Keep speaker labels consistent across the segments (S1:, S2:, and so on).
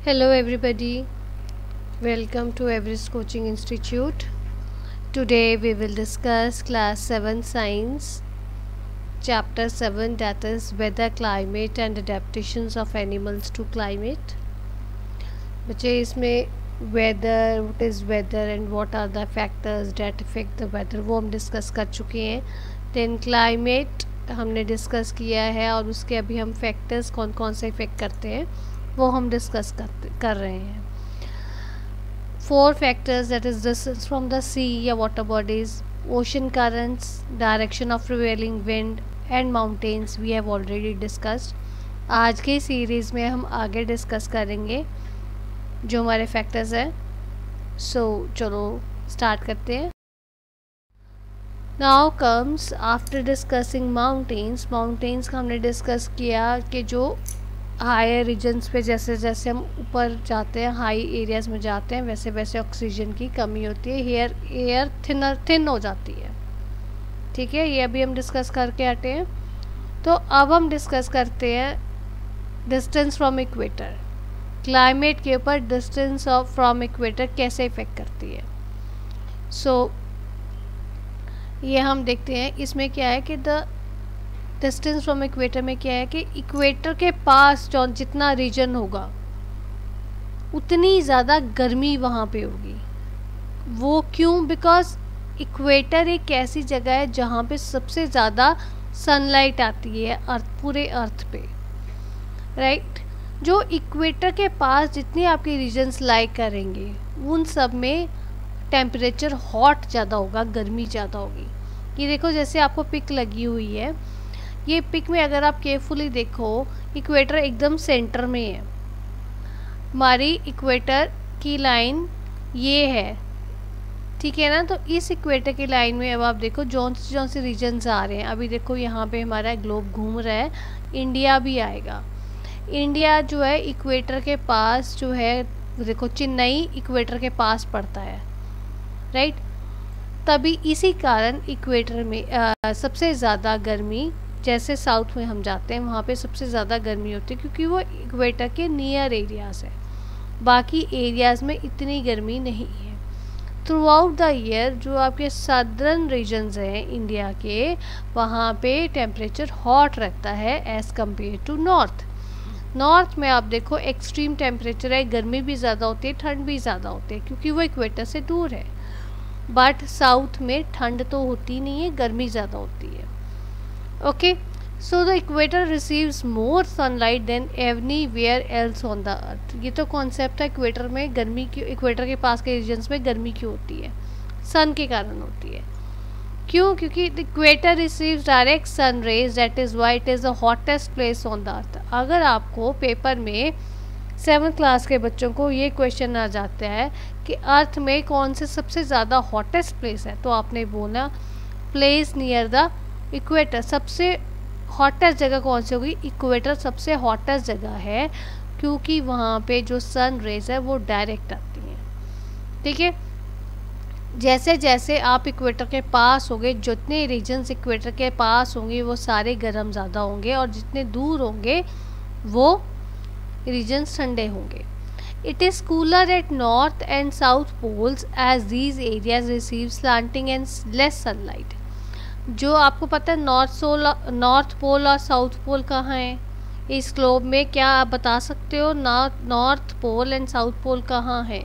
S1: Hello everybody, welcome to Everest Coaching Institute. Today we will discuss class 7 science chapter 7, that is weather, climate and adaptations of animals to climate. बच्चे इसमें weather, what is weather and what are the factors that affect the weather वो हम discuss कर चुके हैं. Then climate हमने discuss किया है और उसके अभी हम फैक्टर्स कौन कौन से इफ़ेक्ट करते हैं वो हम डिस्कस कर रहे हैं. 4 factors, that is distance from the sea या water bodies, ocean currents, direction of prevailing wind and mountains we have already discussed. आज के सीरीज़ में हम आगे डिस्कस करेंगे जो हमारे फैक्टर्स हैं. चलो स्टार्ट करते हैं. Now comes after discussing mountains का हमने डिस्कस किया कि जो हायर रीजन्स पे जैसे जैसे हम ऊपर जाते हैं, हाई एरियाज़ में जाते हैं, वैसे वैसे ऑक्सीजन की कमी होती है, एयर थिन हो जाती है. ठीक है, ये अभी हम डिस्कस करके हटे हैं. तो अब हम डिस्कस करते हैं डिस्टेंस फ्रॉम इक्वेटर. क्लाइमेट के ऊपर डिस्टेंस फ्रॉम इक्वेटर कैसे इफ़ेक्ट करती है. ये हम देखते हैं. इसमें क्या है कि द डिस्टेंस फ्रॉम इक्वेटर में क्या है कि इक्वेटर के पास जो जितना रीजन होगा उतनी ज़्यादा गर्मी वहाँ पे होगी. वो क्यों? बिकॉज इक्वेटर एक ऐसी जगह है जहाँ पे सबसे ज़्यादा सनलाइट आती है पूरे अर्थ पे, राइट. जो इक्वेटर के पास जितने आपके रीजन्स लाई करेंगे उन सब में टेम्परेचर हॉट ज़्यादा होगा, गर्मी ज़्यादा होगी. ये देखो जैसे आपको पिक लगी हुई है, ये पिक में अगर आप केयरफुली देखो इक्वेटर एकदम सेंटर में है. हमारी इक्वेटर की लाइन ये है, ठीक है ना. तो इस इक्वेटर की लाइन में अब आप देखो जौन से रीजन्स आ रहे हैं. अभी देखो यहाँ पे हमारा ग्लोब घूम रहा है, इंडिया भी आएगा. इंडिया जो है इक्वेटर के पास जो है, देखो चेन्नई इक्वेटर के पास पड़ता है, राइट. तभी इसी कारण इक्वेटर में सबसे ज़्यादा गर्मी, जैसे साउथ में हम जाते हैं वहाँ पे सबसे ज़्यादा गर्मी होती है क्योंकि वो इक्वेटर के नियर एरियाज़ है. बाकी एरियाज़ में इतनी गर्मी नहीं है. थ्रू आउट द ईयर जो आपके सदर्न रीजन्स हैं इंडिया के, वहाँ पे टेम्परेचर हॉट रहता है एज़ कम्पेयर टू नॉर्थ में. आप देखो एक्सट्रीम टेम्परेचर है, गर्मी भी ज़्यादा होती है, ठंड भी ज़्यादा होती है क्योंकि वो इक्वेटर से दूर है. बट साउथ में ठंड तो होती नहीं है, गर्मी ज़्यादा होती है. Okay, so the equator receives more sunlight than everywhere else on the earth. ये तो कॉन्सेप्ट है. इक्वेटर में गर्मी क्यों, इक्वेटर के पास के रीजन्स में गर्मी क्यों होती है? सन के कारण होती है. क्यों? क्योंकि the equator receives direct sun rays, that is why it is the hottest place on the earth. अगर आपको पेपर में 7th क्लास के बच्चों को ये क्वेश्चन आ जाता है कि अर्थ में कौन से सबसे ज़्यादा हॉटेस्ट प्लेस है, तो आपने बोला प्लेस नियर द इक्वेटर. सबसे हॉटेस्ट जगह कौन सी होगी? इक्वेटर सबसे हॉटेस्ट जगह है क्योंकि वहाँ पे जो सन रेज है वो डायरेक्ट आती हैं. ठीक है, जैसे जैसे आप इक्वेटर के पास होंगे, जितने रीजन्स इक्वेटर के पास होंगे वो सारे गर्म ज़्यादा होंगे और जितने दूर होंगे वो रीजन्स ठंडे होंगे. It is cooler at north and south poles as these areas receive slanting and less sunlight. जो आपको पता है नॉर्थ पोल और साउथ पोल कहाँ है इस ग्लोब में? क्या आप बता सकते हो north pole and south pole कहाँ है?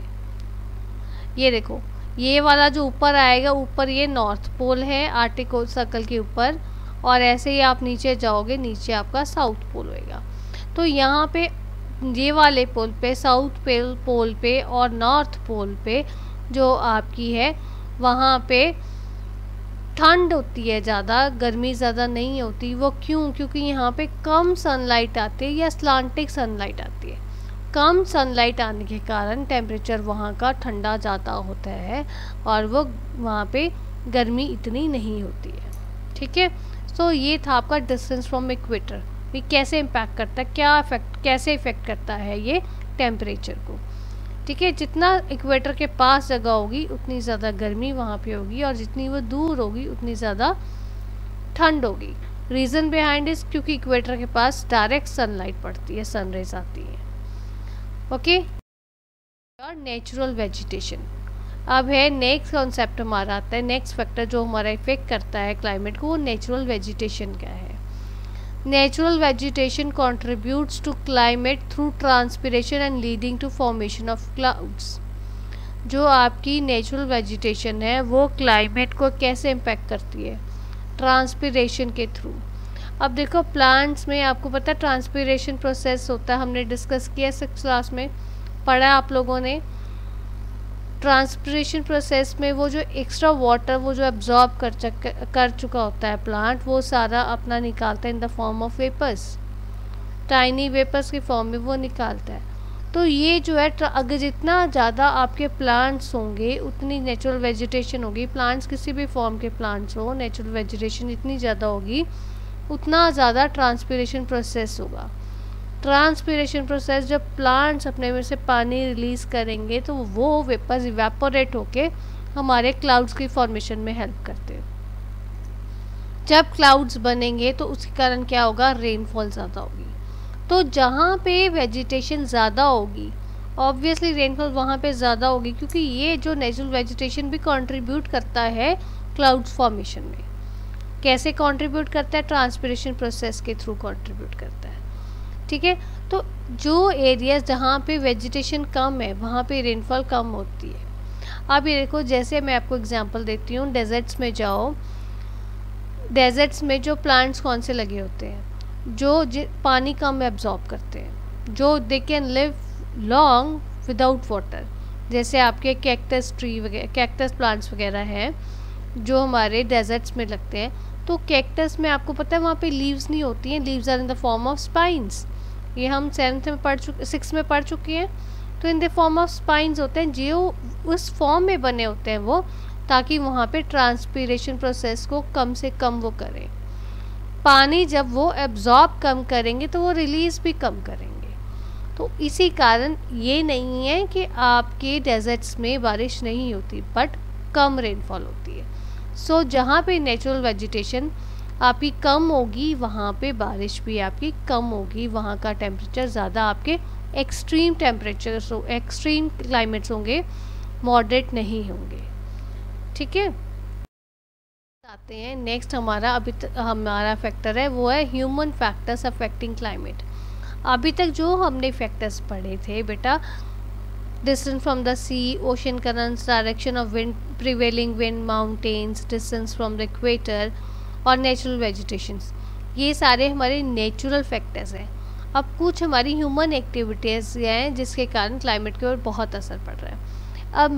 S1: ये देखो, ये वाला जो ऊपर आएगा, ऊपर ये नॉर्थ पोल है आर्टिक सर्कल के ऊपर, और ऐसे ही आप नीचे जाओगे, नीचे आपका साउथ पोल होएगा. तो यहाँ पे ये वाले पोल पे, साउथ पोल पे और नॉर्थ पोल पे जो आपकी है वहाँ पे ठंड होती है ज़्यादा, गर्मी ज़्यादा नहीं होती. वो क्यों? क्योंकि यहाँ पे कम सनलाइट आती है या स्लांटिक सनलाइट आती है. कम सनलाइट आने के कारण टेम्परेचर वहाँ का ठंडा ज़्यादा होता है और वो वहाँ पे गर्मी इतनी नहीं होती है. ठीक है, सो ये था आपका डिस्टेंस फ्रॉम इक्वेटर. ये कैसे इम्पैक्ट करता है, कैसे इफ़ेक्ट करता है ये टेम्परेचर को. ठीक है, जितना इक्वेटर के पास जगह होगी उतनी ज़्यादा गर्मी वहाँ पे होगी और जितनी वो दूर होगी उतनी ज़्यादा ठंड होगी. रीज़न बिहाइंड इज क्योंकि इक्वेटर के पास डायरेक्ट सनलाइट पड़ती है, सनरेज आती है. ओके। और नेचुरल वेजिटेशन अब है नेक्स्ट कॉन्सेप्ट हमारा आता है, नेक्स्ट फैक्टर जो हमारा इफेक्ट करता है क्लाइमेट को, वो नेचुरल वेजिटेशन क्या है। Natural vegetation contributes to climate through transpiration and leading to formation of clouds. जो आपकी नेचुरल वेजिटेशन है वो क्लाइमेट को कैसे इम्पैक्ट करती है, ट्रांसपिरेशन के थ्रू। अब देखो प्लांट्स में आपको पता है ट्रांसपिरेशन प्रोसेस होता है, हमने डिस्कस किया 6th क्लास में पढ़ा आप लोगों ने। ट्रांसपिरेशन प्रोसेस में वो जो एक्स्ट्रा वाटर वो जो एब्जॉर्ब कर चुका होता है प्लांट, वो सारा अपना निकालता है in the form of vapours, tiny vapours की फॉर्म में वो निकालता है। तो ये जो है अगर जितना ज़्यादा आपके प्लांट्स होंगे उतनी नेचुरल वेजिटेशन होगी। प्लांट्स किसी भी फॉर्म के प्लांट्स हो, नेचुरल वेजिटेशन जितनी ज़्यादा होगी उतना ज़्यादा ट्रांसपिरेशन प्रोसेस होगा। ट्रांसपिरेशन प्रोसेस जब प्लांट्स अपने में से पानी रिलीज़ करेंगे तो वो वेपर्स इवेपोरेट होके हमारे क्लाउड्स की फॉर्मेशन में हेल्प करते हैं। जब क्लाउड्स बनेंगे तो उसके कारण क्या होगा, रेनफॉल ज़्यादा होगी। तो जहाँ पे वेजिटेशन ज़्यादा होगी ऑब्वियसली रेनफॉल वहाँ पे ज़्यादा होगी, क्योंकि ये जो नेचुरल वेजिटेशन भी कंट्रीब्यूट करता है क्लाउड्स फॉर्मेशन में। कैसे कंट्रीब्यूट करता है, ट्रांसपिरेशन प्रोसेस के थ्रू कंट्रीब्यूट करता है। ठीक है, तो जो एरियाज जहाँ पे वेजिटेशन कम है वहाँ पे रेनफॉल कम होती है। अब ये देखो, जैसे मैं आपको एग्जांपल देती हूँ, डेजर्ट्स में जाओ, डेजर्ट्स में जो प्लांट्स कौन से लगे होते हैं, जो पानी कम एब्जॉर्ब करते हैं, जो they can live long without water, जैसे आपके कैक्टस ट्री वगैरह, कैक्टस प्लांट्स वगैरह हैं जो हमारे डेजर्ट्स में लगते हैं। तो कैक्टस में आपको पता है वहाँ पे लीव्स नहीं होती हैं, leaves are in the form of spines. ये हम 6th में पढ़ चुके हैं। तो in the form of spines होते हैं, जो उस फॉर्म में बने होते हैं वो, ताकि वहाँ पे ट्रांसपिरेशन प्रोसेस को कम से कम वो करें। पानी जब वो एब्जॉर्ब कम करेंगे तो वो रिलीज़ भी कम करेंगे। तो इसी कारण ये नहीं है कि आपके डेजर्ट्स में बारिश नहीं होती, बट कम रेनफॉल होती है। सो जहाँ पे नेचुरल वेजिटेशन आपकी कम होगी वहाँ पे बारिश भी आपकी कम होगी, वहाँ का टेम्परेचर ज़्यादा आपके एक्सट्रीम टेम्परेचर्स, एक्सट्रीम क्लाइमेट्स होंगे, मॉडरेट नहीं होंगे। ठीक है, आते हैं नेक्स्ट हमारा हमारा फैक्टर है वो है ह्यूमन फैक्टर्स अफेक्टिंग क्लाइमेट। अभी तक जो हमने फैक्टर्स पढ़े थे बेटा, distance from the sea, ocean currents, direction of wind, prevailing wind, mountains, distance from the equator और नेचुरल वेजिटेशंस, ये सारे हमारे नेचुरल फैक्टर्स हैं। अब कुछ हमारी ह्यूमन एक्टिविटीज़ हैं जिसके कारण क्लाइमेट के ऊपर बहुत असर पड़ रहा है। अब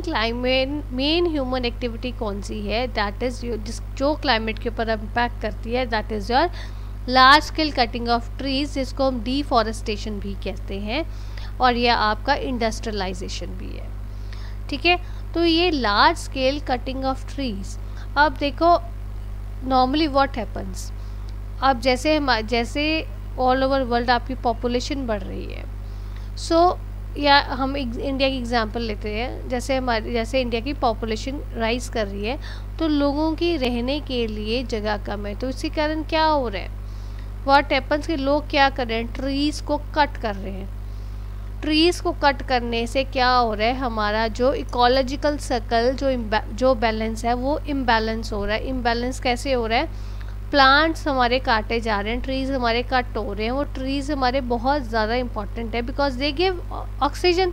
S1: मेन ह्यूमन एक्टिविटी कौन सी है, दैट इज़ जो क्लाइमेट के ऊपर इम्पैक्ट करती है, that is your large scale cutting of trees, जिसको हम डिफॉरेस्टेशन भी कहते हैं, और यह आपका इंडस्ट्रियलाइजेशन भी है। ठीक है, तो ये large scale cutting of trees, अब देखो नॉर्मली व्हाट हैपन्स, अब जैसे ऑल ओवर वर्ल्ड आपकी पॉपुलेशन बढ़ रही है, सो या हम इंडिया की एग्जांपल लेते हैं, जैसे इंडिया की पॉपुलेशन राइज कर रही है तो लोगों की रहने के लिए जगह कम है। तो इसी कारण क्या हो रहा है, व्हाट हैपन्स कि लोग क्या कर रहे हैं, ट्रीज़ को कट कर रहे हैं। ट्रीज़ को कट करने से क्या हो रहा है, हमारा जो इकोलॉजिकल सर्कल जो बैलेंस है वो इम्बैलेंस हो रहा है। इम्बैलेंस कैसे हो रहा है, प्लांट्स हमारे काटे जा रहे हैं, ट्रीज़ हमारे कट हो रहे हैं। वो ट्रीज़ हमारे बहुत ज़्यादा इम्पॉर्टेंट है बिकॉज दे गिव ऑक्सीजन,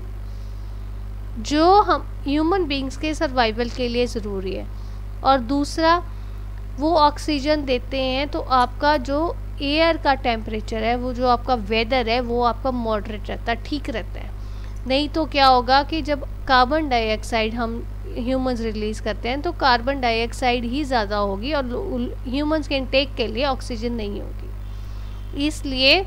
S1: जो हम ह्यूमन बींग्स के सर्वाइवल के लिए ज़रूरी है। और दूसरा, वो ऑक्सीजन देते हैं तो आपका जो एयर का टेम्परेचर है, वो जो आपका वेदर है वो आपका मॉडरेट रहता है, ठीक रहता है। नहीं तो क्या होगा कि जब कार्बन डाइऑक्साइड हम ह्यूमंस रिलीज़ करते हैं तो कार्बन डाइऑक्साइड ही ज़्यादा होगी और ह्यूमंस के इनटेक के लिए ऑक्सीजन नहीं होगी, इसलिए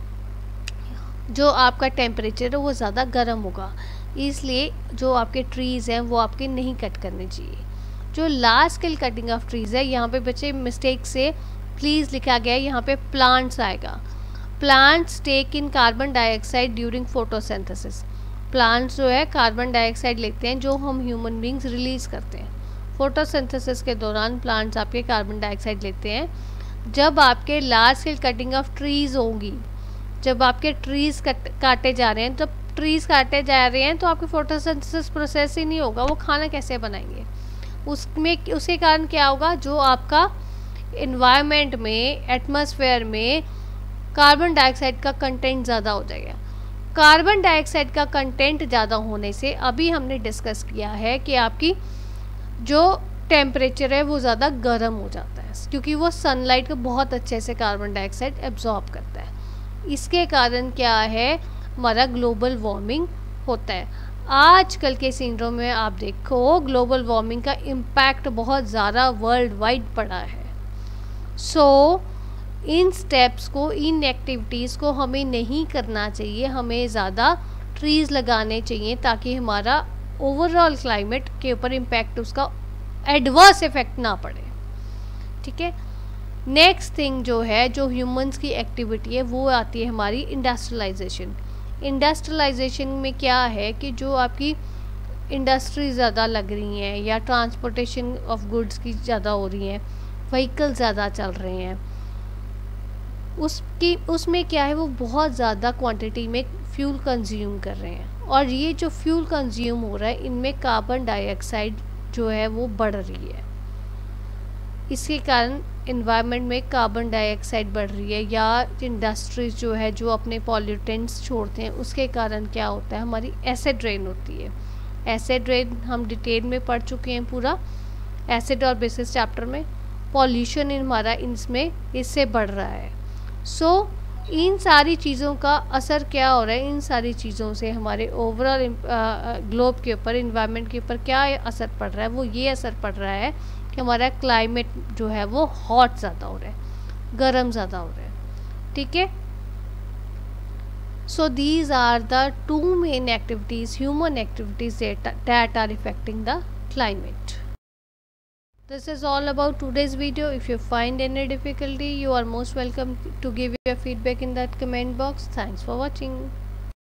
S1: जो आपका टेम्परेचर है वो ज़्यादा गर्म होगा। इसलिए जो आपके ट्रीज़ हैं वो आपके नहीं कट करने चाहिए। जो large scale cutting of trees है, यहाँ पे बच्चे मिस्टेक से प्लीज़ लिखा गया है, यहाँ पे प्लांट्स आएगा। Plants take in carbon dioxide during photosynthesis. Plants जो है कार्बन डाइऑक्साइड लेते हैं जो हम ह्यूमन बींग्स रिलीज़ करते हैं। फोटोसिंथेसिस के दौरान प्लांट्स आपके कार्बन डाइऑक्साइड लेते हैं। जब आपके large scale cutting of trees होगी, जब आपके ट्रीज़ काटे जा रहे हैं, तब ट्रीज़ काटे जा रहे हैं तो आपकी फोटोसिंथेसिस प्रोसेस ही नहीं होगा, वो खाना कैसे बनाएंगे? उसके कारण क्या होगा, जो आपका इन्वायरमेंट में, एटमॉस्फेयर में कार्बन डाइऑक्साइड का कंटेंट ज़्यादा हो जाएगा। कार्बन डाइऑक्साइड का कंटेंट ज़्यादा होने से अभी हमने डिस्कस किया है कि आपकी जो टेम्परेचर है वो ज़्यादा गर्म हो जाता है, क्योंकि वो सनलाइट को बहुत अच्छे से कार्बन डाइऑक्साइड एब्जॉर्ब करता है। इसके कारण क्या है, हमारा ग्लोबल वार्मिंग होता है। आजकल के सिंड्रोम में आप देखो ग्लोबल वार्मिंग का इम्पैक्ट बहुत ज़्यादा वर्ल्ड वाइड पड़ा है। सो इन स्टेप्स को, इन एक्टिविटीज़ को हमें नहीं करना चाहिए, हमें ज़्यादा ट्रीज़ लगाने चाहिए ताकि हमारा ओवरऑल क्लाइमेट के ऊपर इम्पैक्ट, उसका एडवर्स इफेक्ट ना पड़े। ठीक है, नेक्स्ट थिंग जो है, जो ह्यूमंस की एक्टिविटी है, वो आती है हमारी इंडस्ट्रियलाइजेशन। इंडस्ट्रियलाइजेशन में क्या है कि जो आपकी इंडस्ट्री ज़्यादा लग रही हैं या ट्रांसपोर्टेशन ऑफ गुड्स की ज़्यादा हो रही हैं, व्हीकल ज़्यादा चल रहे हैं, उसमें क्या है, वो बहुत ज़्यादा क्वांटिटी में फ्यूल कंज्यूम कर रहे हैं, और ये जो फ्यूल कंज्यूम हो रहा है इनमें कार्बन डाइऑक्साइड जो है वो बढ़ रही है। इसके कारण इन्वायरमेंट में कार्बन डाइऑक्साइड बढ़ रही है, या इंडस्ट्रीज जो है जो अपने पॉल्यूटेंट्स छोड़ते हैं, उसके कारण क्या होता है, हमारी एसिड रेन होती है। एसिड रेन हम डिटेल में पढ़ चुके हैं पूरा एसिड और बेसिस चैप्टर में। पॉल्यूशन हमारा इसमें इससे बढ़ रहा है। सो इन सारी चीज़ों का असर क्या हो रहा है, इन सारी चीज़ों से हमारे ओवरऑल ग्लोब के ऊपर, इन्वायरमेंट के ऊपर क्या असर पड़ रहा है, वो ये असर पड़ रहा है कि हमारा क्लाइमेट जो है वो हॉट ज़्यादा हो रहा है, गर्म ज़्यादा हो रहा है। ठीक है, so these are the two main activities, human activities that are affecting the climate. This is all about today's video. If you find any difficulty, you are most welcome to give your feedback in that comment box. Thanks for watching.